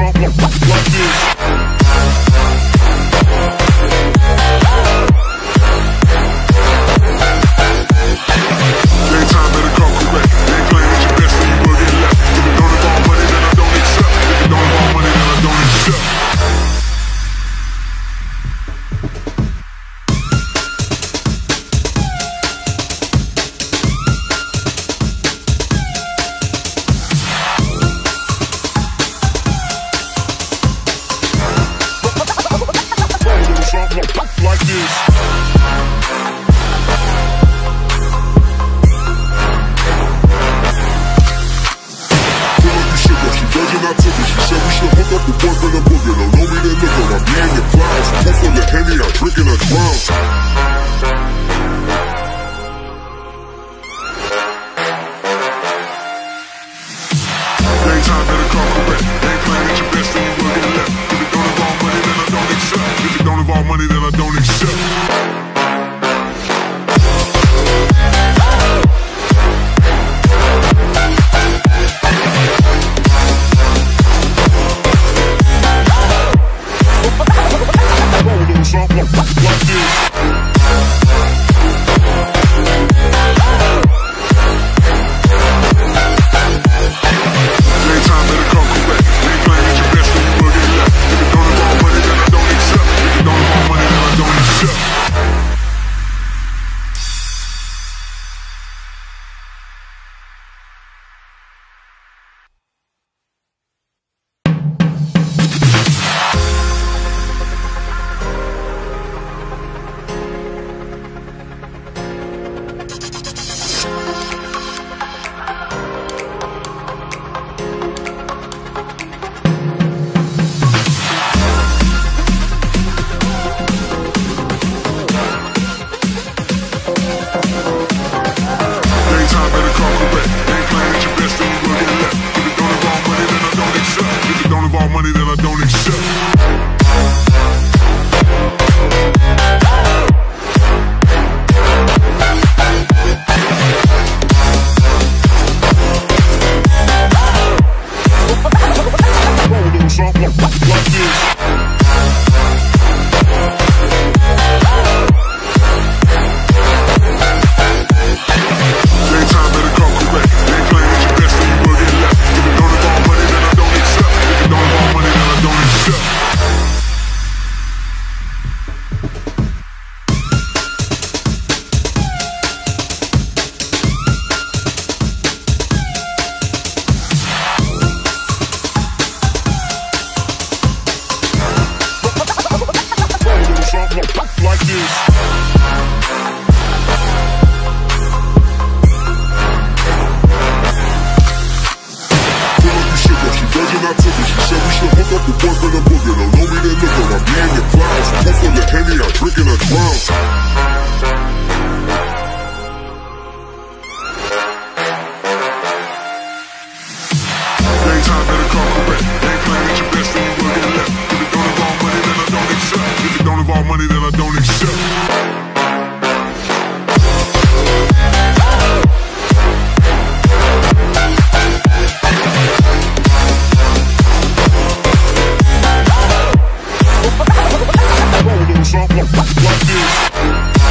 Like this.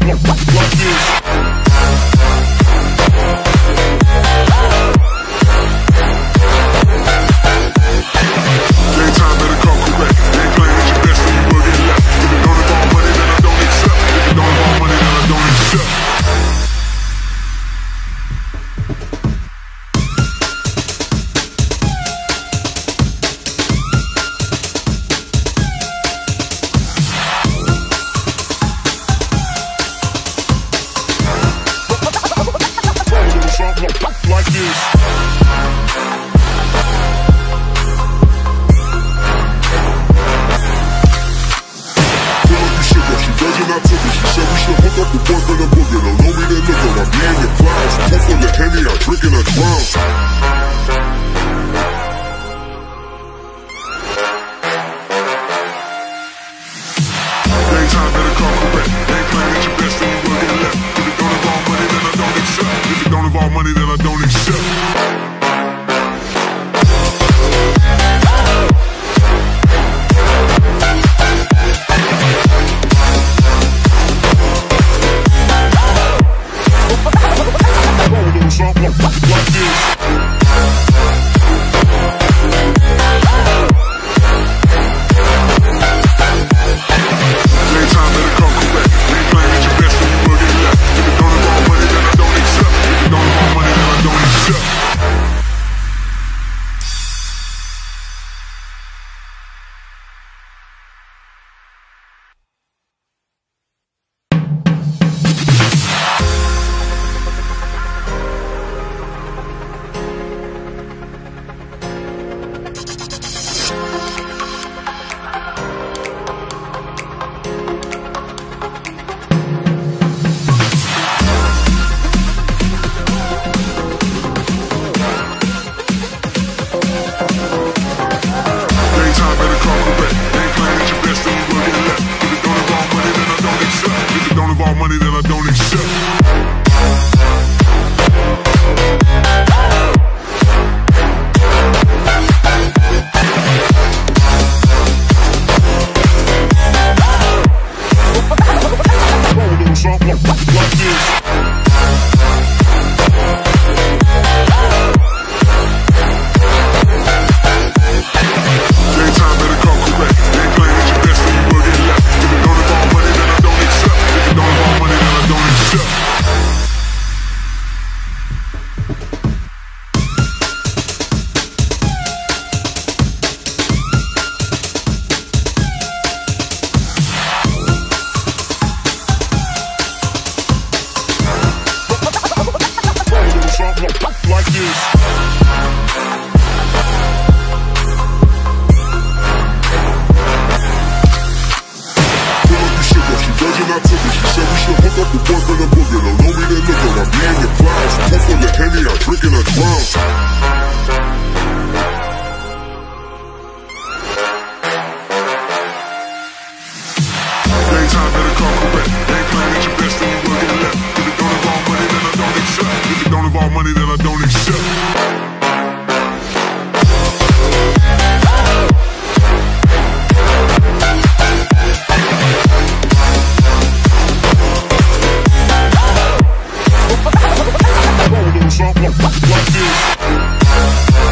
Like this.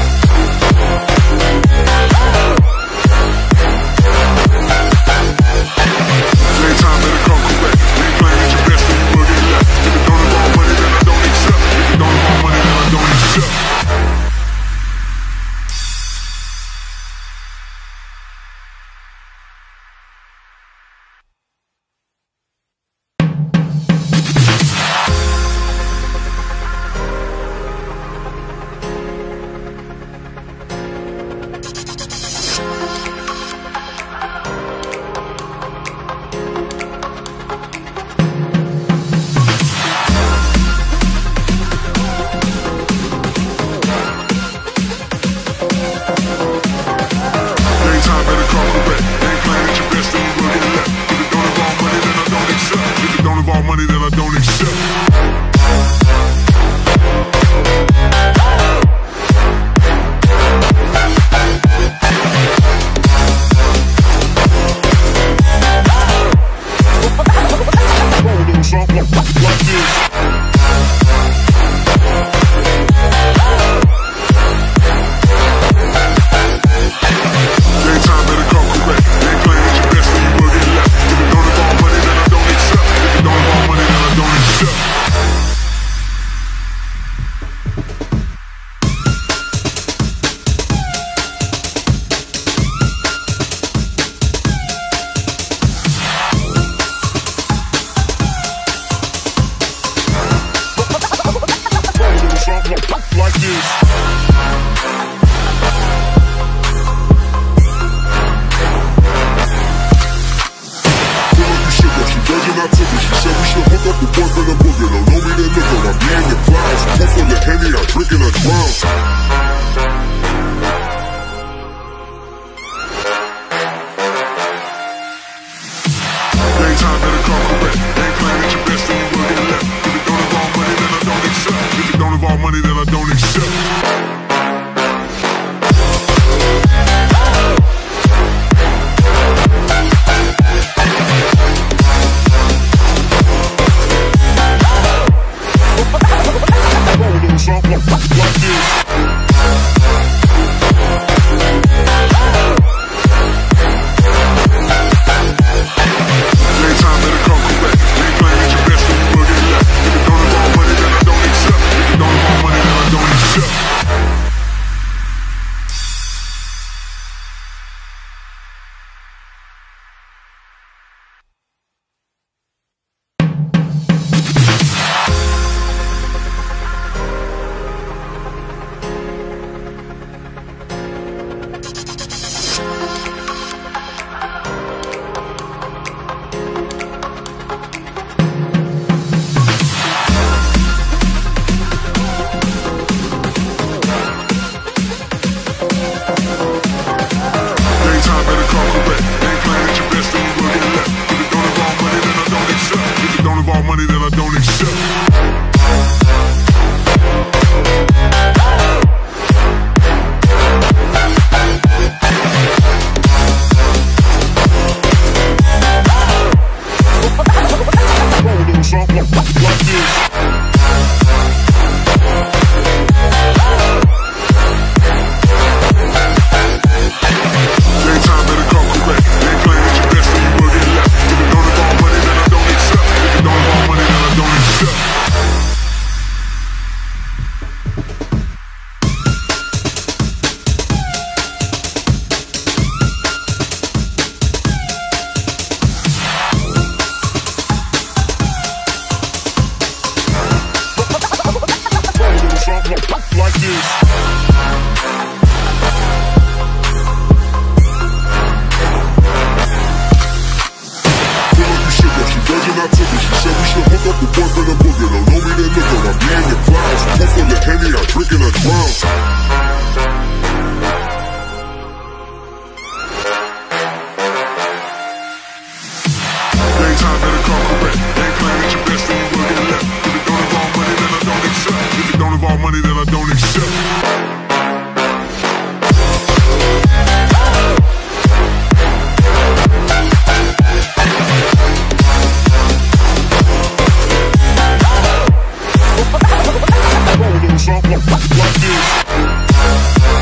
Like this.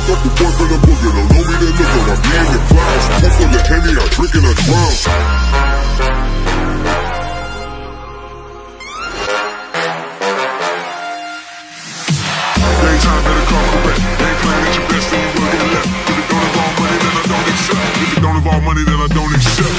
up a boyfriend, a booger. Don't know me, then look up. I'm in the clouds. Pool full of Henny, I'm drinking a drown. Daytime better come correct. Ain't playing at your best, then you will get left. If it don't involve money, then I don't accept. If it don't involve money, then I don't accept.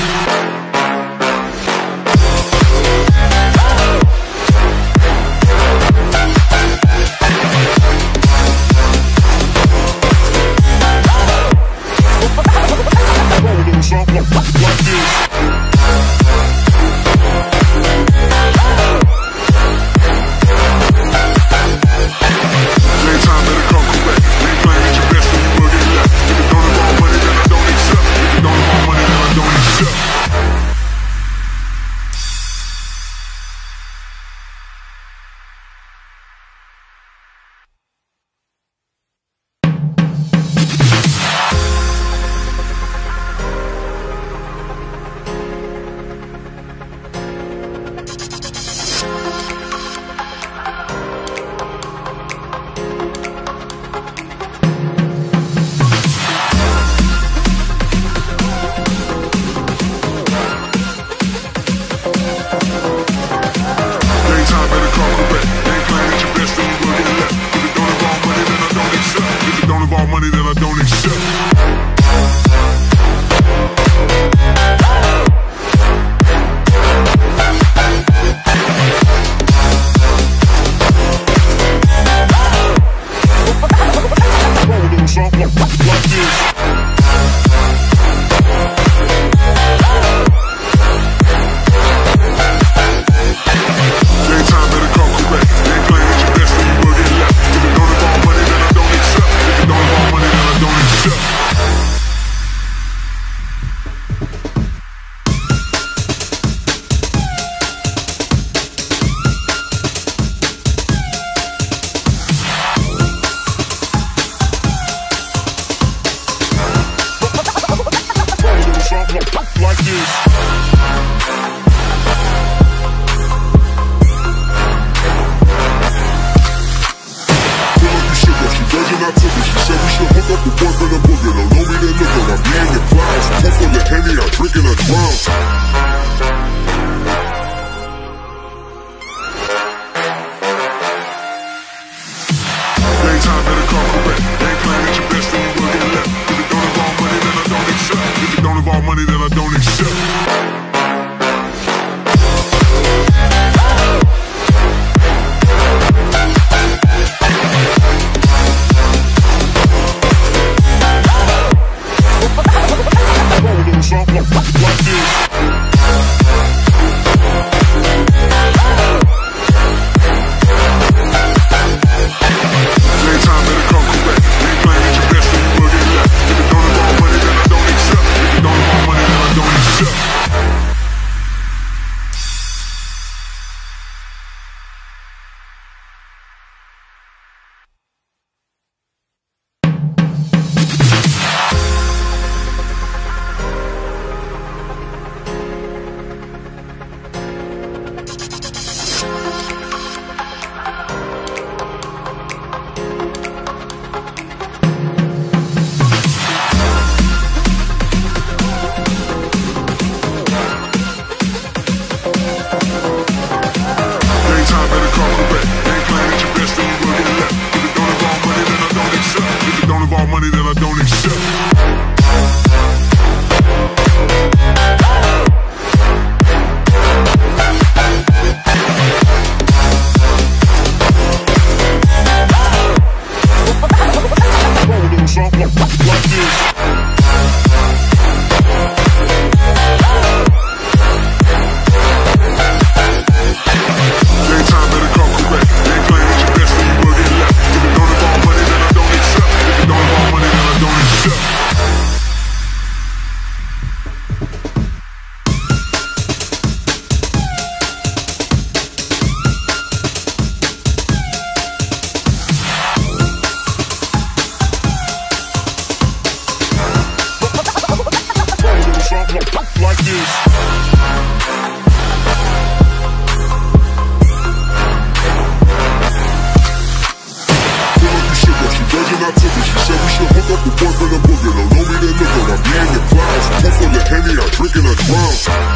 couple boys from the boogie. Don't know me, they look like I'm in the clouds. Pool full of Henny, I drink and I drown.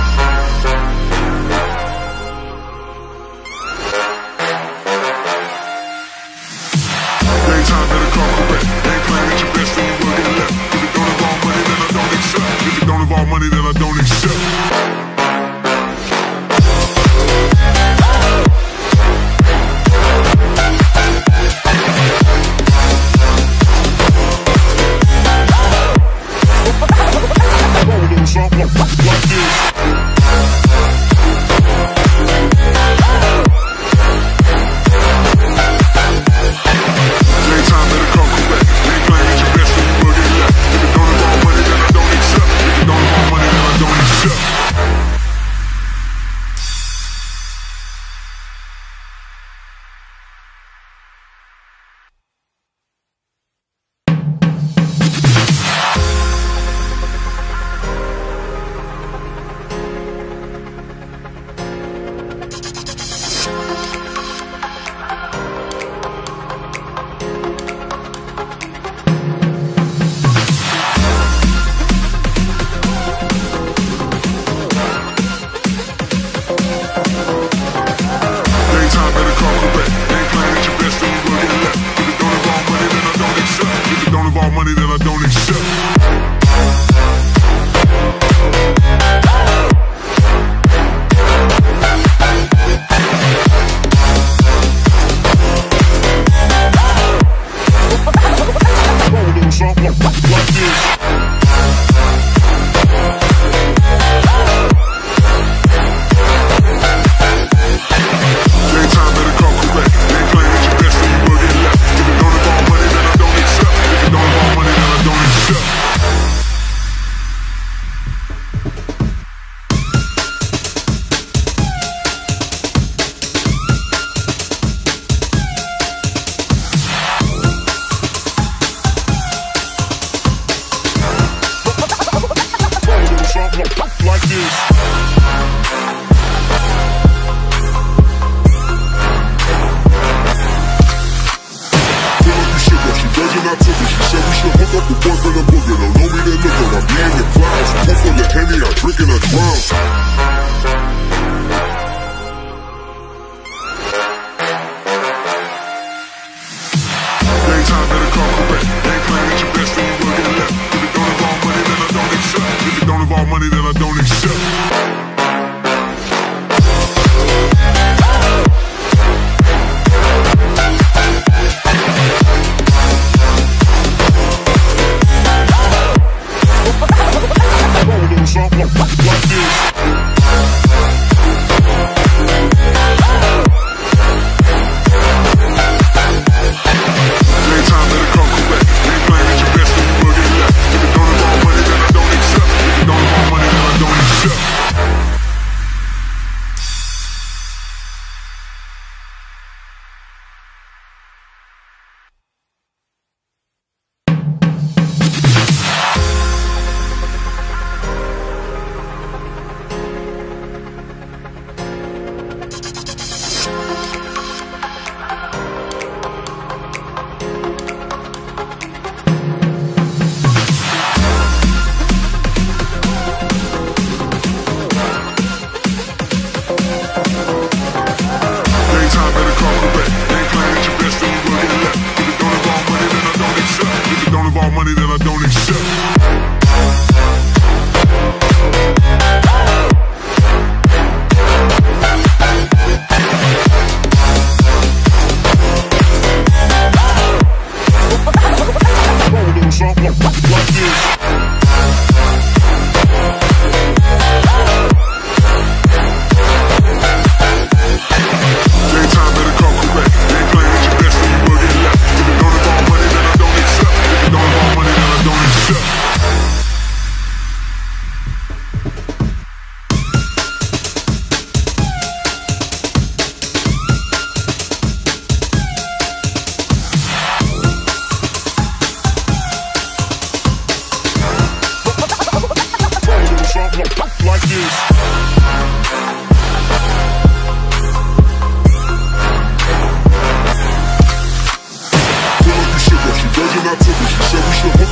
Daytime better come correct. Ain't playing at your best, then you will get left. If it don't involve money, then I don't accept. If it don't involve money, then I don't accept. Something like this.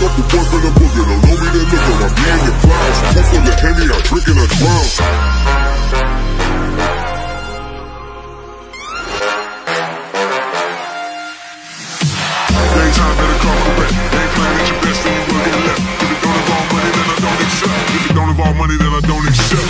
up the boyfriend a booger. Don't know me, then look up. I'm in the clouds. Pull full of Henny, I'm drinking a drown. Daytime better come correct. Ain't playing at your best, then you will get left. If it don't involve money, then I don't accept. If it don't involve money, then I don't accept.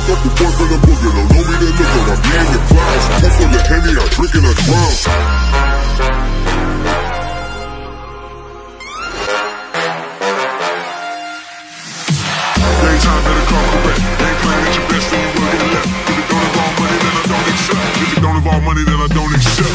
up the boyfriend of booger. Don't know me, then look up. I'm in the clouds. Pull full of Henny, I'm drinking a drown. Daytime better come correct. Ain't playing at your best, then you will get left. If it don't involve money, then I don't accept. If it don't involve money, then I don't accept.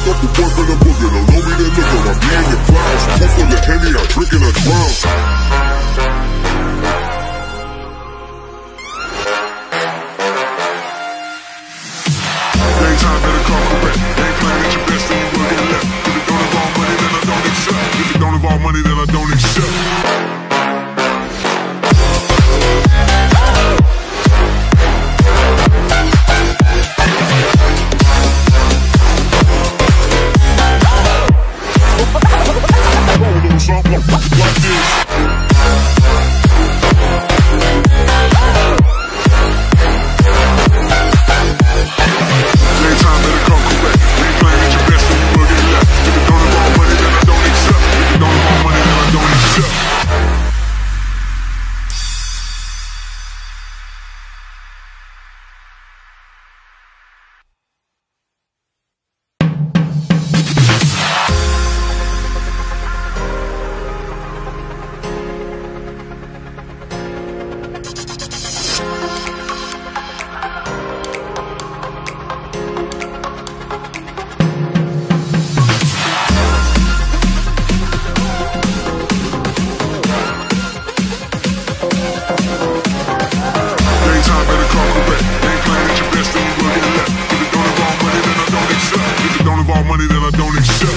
up the boyfriend and booger. Don't know me, then look up. I'm being the clouds. Pool full of Henny, I drink and I drown. Daytime better come correct. Ain't playing at your best, then you will get left. If it don't involve money, then I don't accept. If it don't involve money, then I don't accept. Money that I don't accept.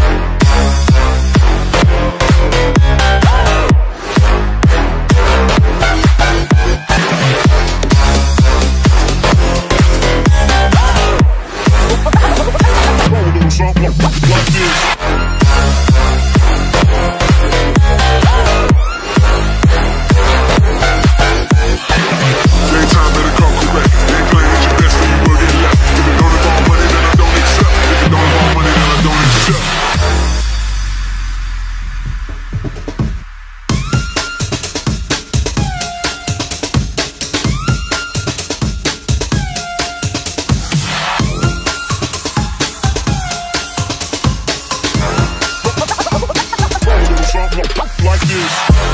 Like this.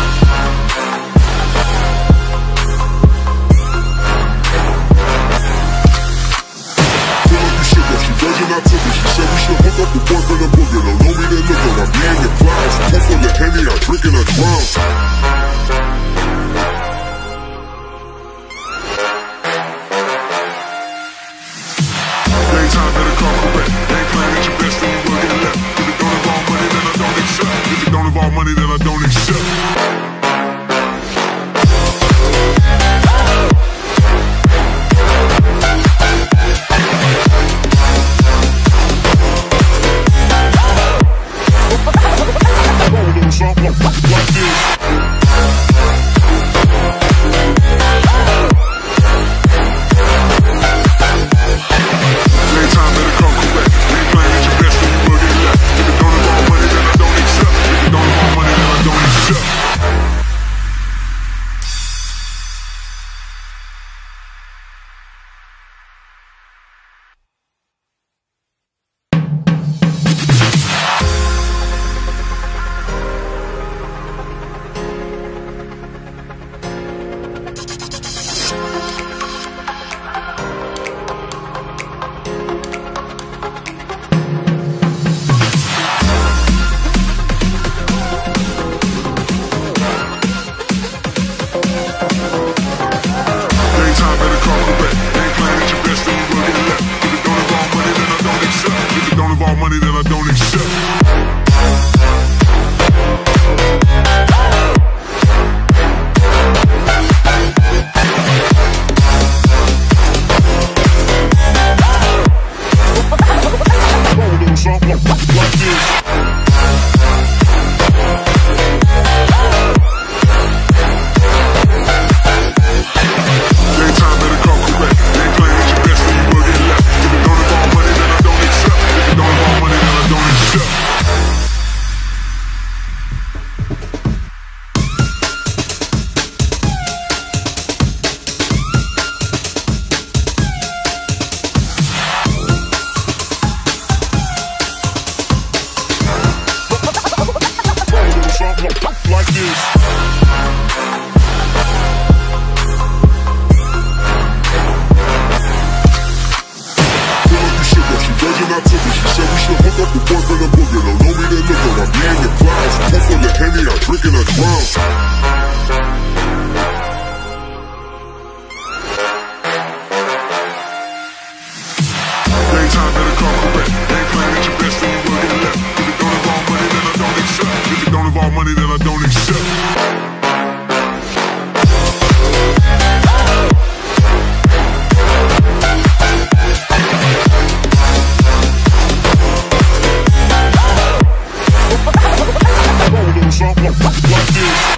I took it. She said we should hook up the boyfriend and booger. Don't know me, then look up. I'm being the clouds. Pool full of Henny, I drink and I drown. Daytime better come correct. Ain't playing at your best, then you will get left. If it don't involve money, then I don't accept. If it don't involve money, then I don't accept. Like this. should hook up with boyfriend and boogie. Don't know me, then look up. I be in the clouds. Pool full of Henny, I drink and I drown. Daytime better come correct. Ain't playing at your best, then you will get left. If it don't involve money, then I don't accept. If it don't involve money, then I don't accept. Something like this.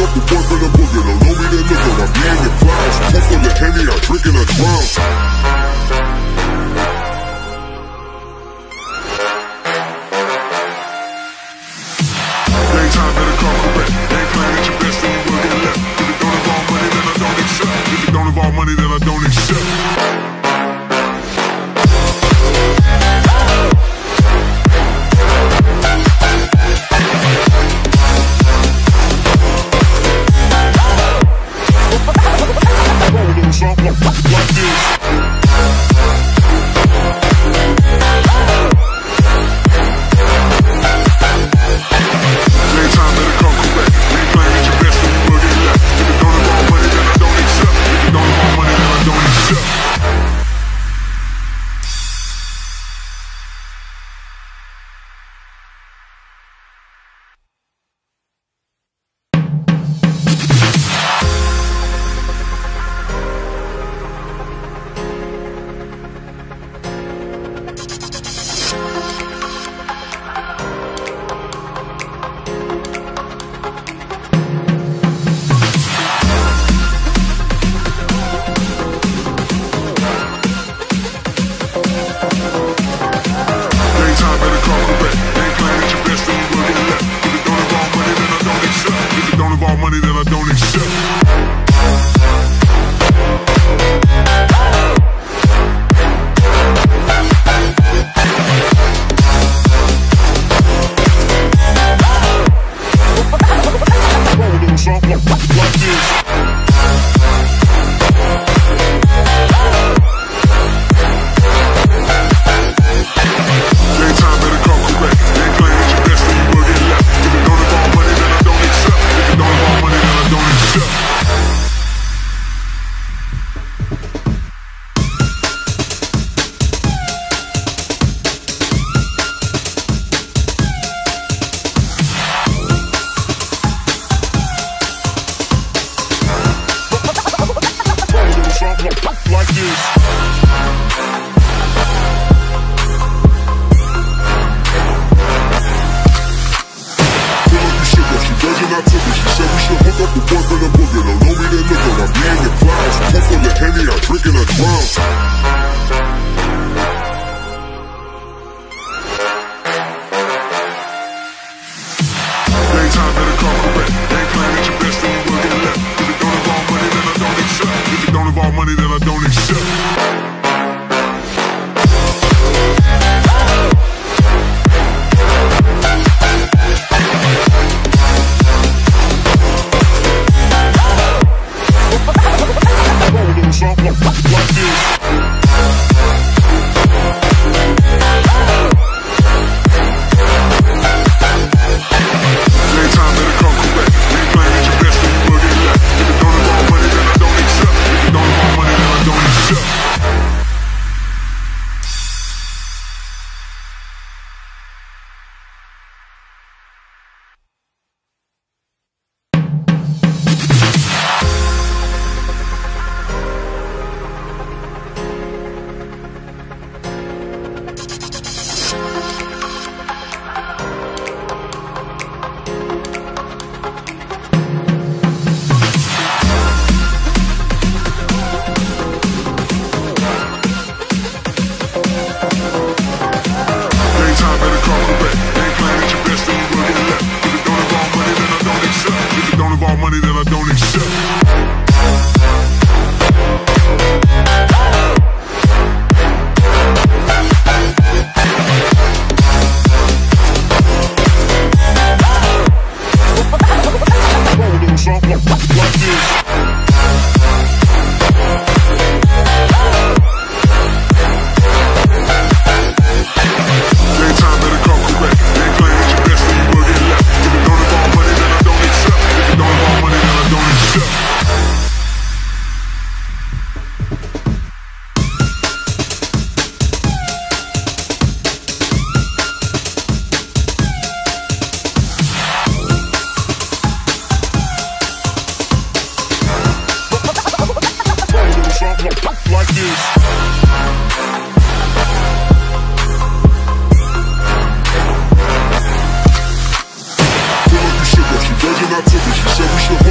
up the boy from the boogie. Don't know me, then look up. I'm in the clouds. Pool full of Henny, I drink and I drown. Daytime better come correct. Ain't playing at your best, then you will get left. If it don't involve money, then I don't accept. If it don't involve money, then I don't accept.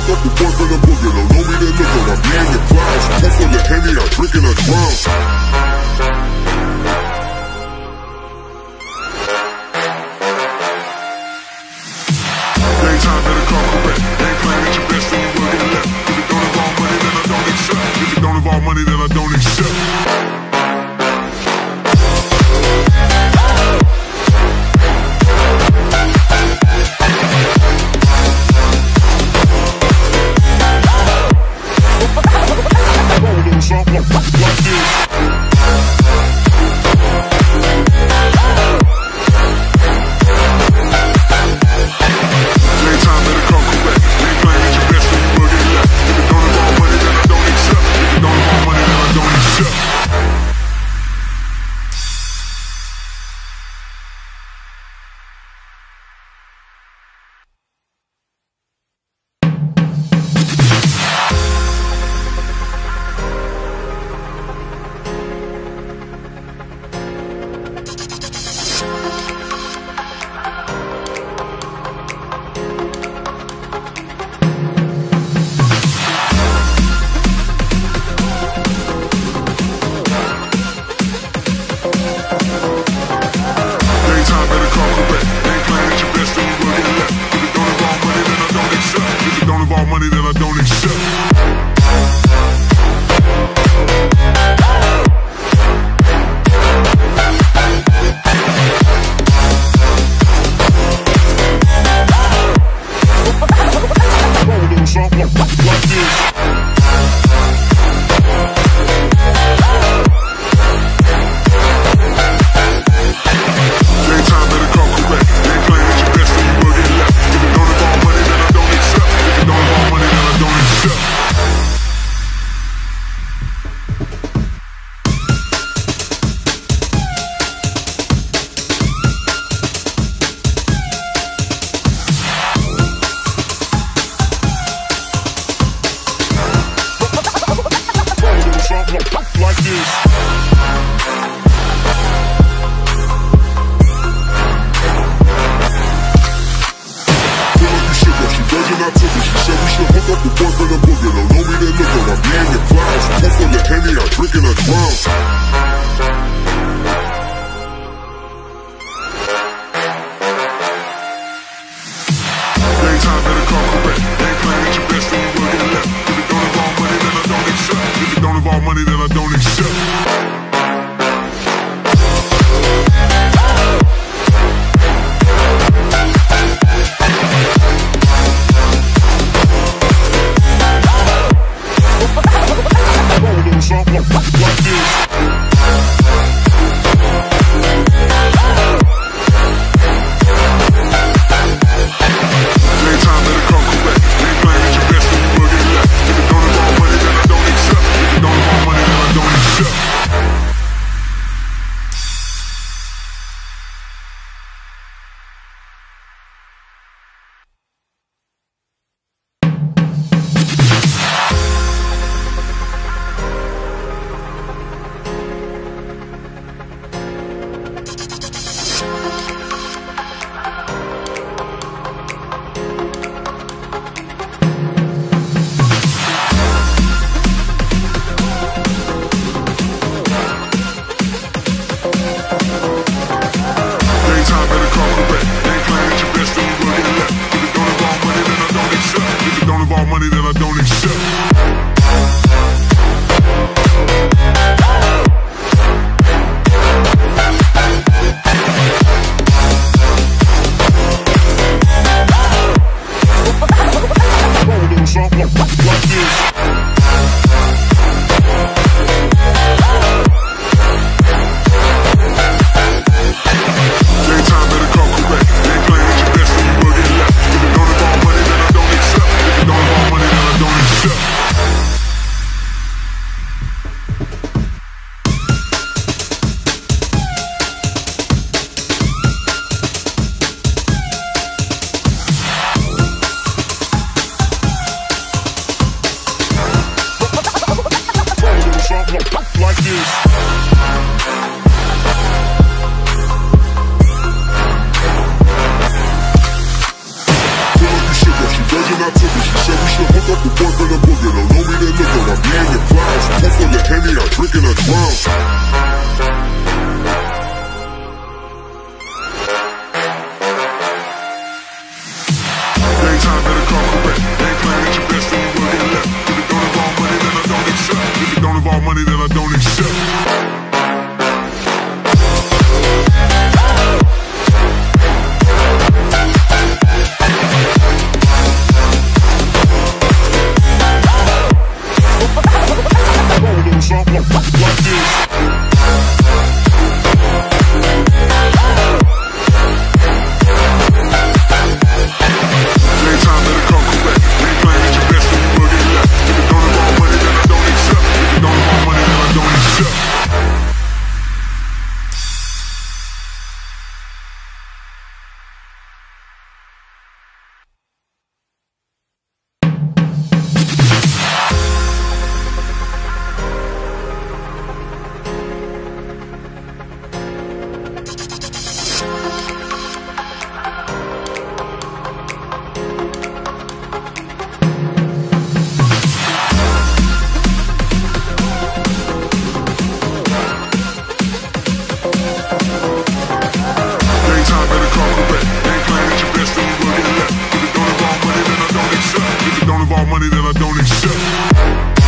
up a boy from the boogie. Don't know me, then look up. I be in the clouds. Pool full of Henny, I drink and I drown. Daytime better come correct. Ain't playing at your best, then you will get left. If it don't involve money, then I don't accept. If it don't involve money, then I don't accept. Something like this. up the boy from the boogie. Don't know me, then look up. I'm in the clouds. Pool full of Henny, I drink and I drown. Daytime better come correct. Ain't playing at your best, then you will get left. If it don't involve money, then I don't accept. If it don't involve money, then I don't accept. Something like this. Money, then I don't accept.